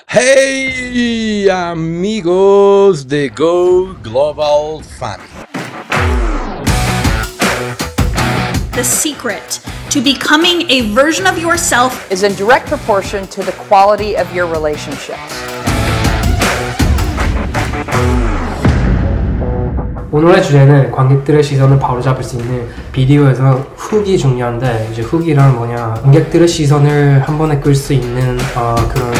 Hey amigos de Go Global Family. The secret to becoming a version of yourself is in direct proportion to the quality of your relationships. 오늘의 주제는 관객들의 시선을 바로잡을 수 있는 비디오에서 훅이 중요한데, 이제 훅이란 뭐냐, 관객들의 시선을 한 번에 끌 수 있는 그런